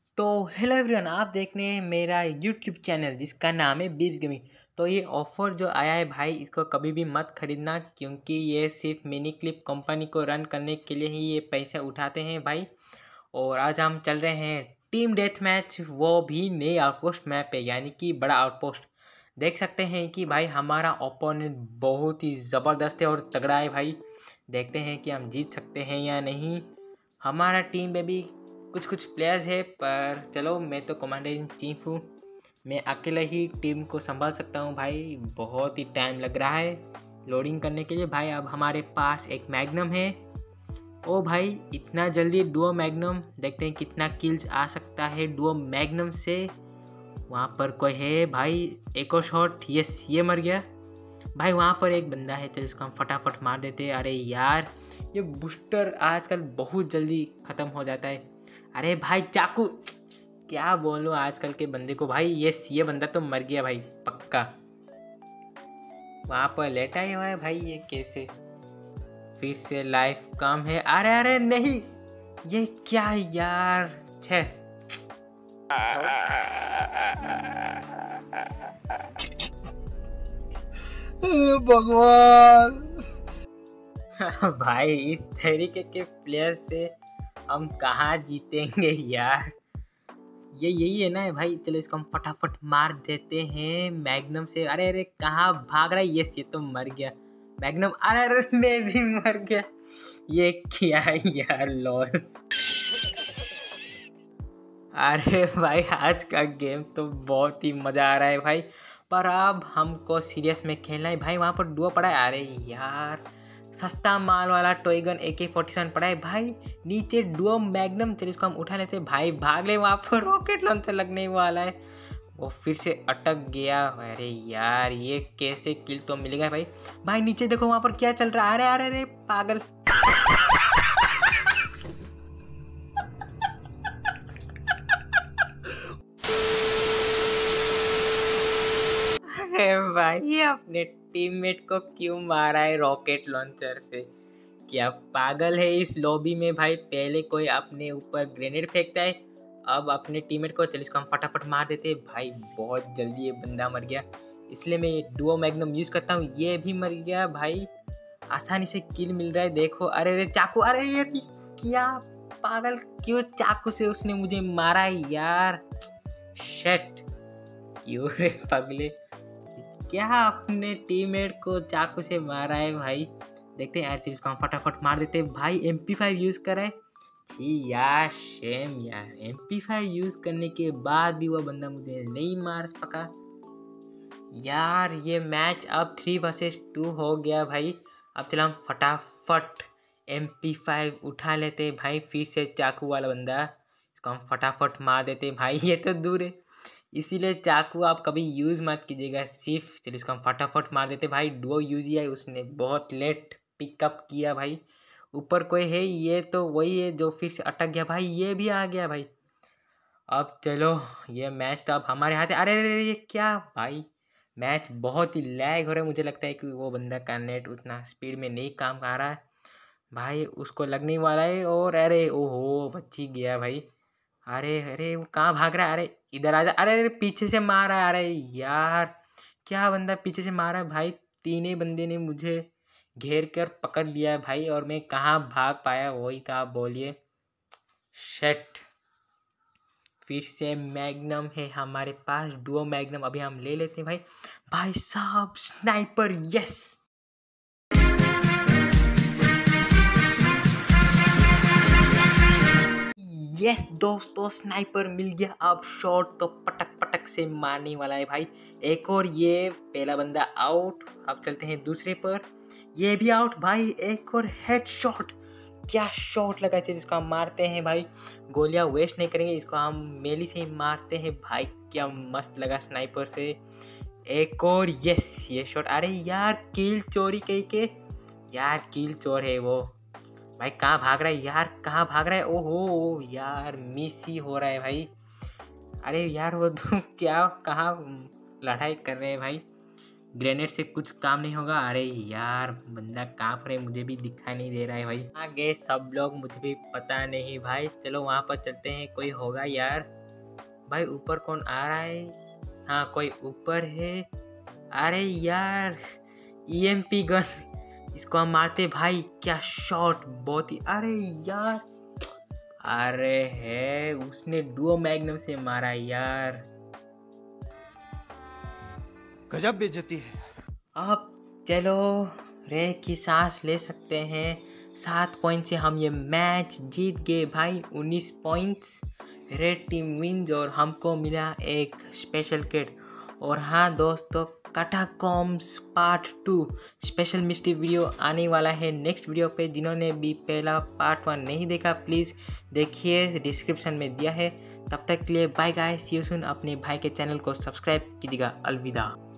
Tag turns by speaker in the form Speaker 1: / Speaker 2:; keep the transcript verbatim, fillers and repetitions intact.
Speaker 1: तो hello everyone, आप देख रहे हैं मेरा यूट्यूब चैनल जिसका नाम है बीब्स गेमिंग। तो ये ऑफ़र जो आया है भाई, इसको कभी भी मत खरीदना, क्योंकि ये सिर्फ मिनी क्लिप कंपनी को रन करने के लिए ही ये पैसे उठाते हैं भाई। और आज हम चल रहे हैं टीम डेथ मैच, वो भी नए आउटपोस्ट मैप पे, यानी कि बड़ा आउटपोस्ट। देख सकते हैं कि भाई हमारा ओपोनेंट बहुत ही ज़बरदस्त है और तगड़ा है भाई। देखते हैं कि हम जीत सकते हैं या नहीं। हमारा टीम में भी कुछ कुछ प्लेयर्स है, पर चलो, मैं तो कमांडर इन चीफ हूँ। मैं अकेला ही टीम को संभाल सकता हूँ भाई। बहुत ही टाइम लग रहा है लोडिंग करने के लिए भाई। अब हमारे पास एक मैग्नम है। ओ भाई, इतना जल्दी डुओ मैग्नम! देखते हैं कितना किल्स आ सकता है डुओ मैग्नम से। वहाँ पर कोई है भाई। एक और शॉट, यस, ये मर गया भाई। वहाँ पर एक बंदा है, तो इसको हम फटाफट मार देते हैं। अरे यार, ये बूस्टर आजकल बहुत जल्दी ख़त्म हो जाता है। अरे भाई चाकू, क्या बोलूं आजकल के बंदे को भाई। ये ये बंदा तो मर गया भाई पक्का। वहाँ पर लेटा ही हुआ है भाई। ये कैसे? फिर से लाइफ कम है। अरे अरे नहीं, ये क्या यार, छे।
Speaker 2: भगवान।
Speaker 1: भाई इस तरीके के प्लेयर से हम कहाँ जीतेंगे यार। ये यही है ना भाई। चलो, इसको हम फटाफट मार देते हैं मैग्नम से। अरे अरे, कहाँ भाग रहा है? यस, ये तो मर गया मैग्नम। अरे अरे, मैं भी मर गया। ये क्या है यार, लॉल। अरे भाई, आज का गेम तो बहुत ही मज़ा आ रहा है भाई, पर अब हमको सीरियस में खेलना है भाई। वहाँ पर डुओ पड़ा है। अरे यार, सस्ता माल वाला टॉय गन ए के फोर्टी सेवन पड़ा है भाई। नीचे डुओ मैग्नम, चलिए इसको हम उठा लेते हैं भाई। भाग ले, वहाँ पर रॉकेट लॉन्चर लगने वाला है। वो फिर से अटक गया। अरे यार, ये कैसे किल तो मिलेगा भाई। भाई नीचे देखो, वहाँ पर क्या चल रहा है। अरे अरे अरे, पागल। अरे भाई, अपने टीममेट को क्यों मारा है रॉकेट लॉन्चर से? क्या पागल है इस लॉबी में भाई? पहले कोई अपने ऊपर ग्रेनेड फेंकता है, अब अपने टीममेट को। चल, इसको हम फटाफट मार देते हैं भाई। बहुत जल्दी ये बंदा मर गया, इसलिए मैं ये डुओ मैग्नम यूज़ करता हूँ। ये भी मर गया भाई। आसानी से किल मिल रहा है, देखो। अरे अरे चाकू! अरे ये क्या पागल, क्यों चाकू से उसने मुझे मारा है यार। शेट, क्यों रे पगले, क्या अपने टीममेट को चाकू से मारा है भाई। देखते हैं यार, चीज को हम फटाफट मार देते हैं भाई। एम पी फाइव यूज़ करें। छी यार, शेम यार। एम पी फाइव यूज़ करने के बाद भी वो बंदा मुझे नहीं मार सका यार। ये मैच अब थ्री वर्सेस टू हो गया भाई। अब चलो हम फटाफट एम पी फाइव उठा लेते हैं भाई। फिर से चाकू वाला बंदा, इसको हम फटाफट मार देते हैं भाई। ये तो दूर है, इसीलिए चाकू आप कभी यूज़ मत कीजिएगा सिर्फ। चलिए इसको हम फटाफट मार देते भाई। डुओ यूज़ किया है उसने, बहुत लेट पिकअप किया भाई। ऊपर कोई है, ये तो वही है जो फिर से अटक गया भाई। ये भी आ गया भाई। अब चलो, ये मैच तो अब हमारे हाथ है। अरे अरे, ये क्या भाई, मैच बहुत ही लैग हो रहा है। मुझे लगता है कि वो बंदा का नेट उतना स्पीड में नहीं काम कर रहा है भाई। उसको लगने वाला है। और अरे ओहो, बच ही गया भाई। अरे अरे, वो कहाँ भाग रहा है? अरे इधर आ जा। अरे अरे, पीछे से मारा है। अरे यार, क्या बंदा पीछे से मारा है भाई। तीनों बंदे ने मुझे घेर कर पकड़ लिया है भाई, और मैं कहाँ भाग पाया, वही तो आप बोलिए। शेट, फिर से मैग्नम है हमारे पास, डुओ मैग्नम। अभी हम ले लेते हैं भाई। भाई साहब, स्नाइपर, यस। यस दोस्तों, स्नाइपर मिल गया। अब शॉट तो पटक पटक से मारने वाला है भाई। एक और, ये पहला बंदा आउट। अब चलते हैं दूसरे पर, ये भी आउट भाई। एक और हेड शॉट, क्या शॉट लगा है जिसको हम मारते हैं भाई। गोलियां वेस्ट नहीं करेंगे, इसको हम मेली से ही मारते हैं भाई। क्या मस्त लगा स्नाइपर से। एक और, यस, ये शॉट। अरे यार, किल चोरी कही के यार, किल चोर है वो भाई। कहाँ भाग रहा है यार, कहाँ भाग रहा है? ओहो यार, मिस ही हो रहा है भाई। अरे यार, वो तो क्या, कहाँ लड़ाई कर रहे हैं भाई। ग्रेनेड से कुछ काम नहीं होगा। अरे यार, बंदा कहाँ पर है, मुझे भी दिखाई नहीं दे रहा है भाई। आगे सब लोग, मुझे भी पता नहीं भाई। चलो वहाँ पर चलते हैं, कोई होगा यार। भाई ऊपर कौन आ रहा है? हाँ कोई ऊपर है। अरे यार ईएमपी गन, इसको हम मारते भाई। क्या शॉट, बहुत ही। अरे यार, अरे है उसने डुओ मैग्नम से मारा यार।
Speaker 2: गजब बेइज्जती है।
Speaker 1: अब चलो रे की सांस ले सकते हैं। सात पॉइंट से हम ये मैच जीत गए भाई। उन्नीस पॉइंट्स, रेड टीम विन्स और हमको मिला एक स्पेशल किट। और हाँ दोस्तों, catacombs part two special mystery video आने वाला है नेक्स्ट वीडियो पे। जिन्होंने भी पहला पार्ट वन नहीं देखा प्लीज़ देखिए, डिस्क्रिप्शन में दिया है। तब तक के लिए bye guys, see you soon. अपने भाई के चैनल को सब्सक्राइब कीजिएगा। अलविदा।